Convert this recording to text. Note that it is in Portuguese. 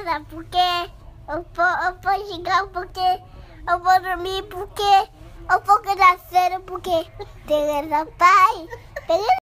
casa porque eu vou jogar porque eu vou dormir porque eu vou ganhar porque tem pai.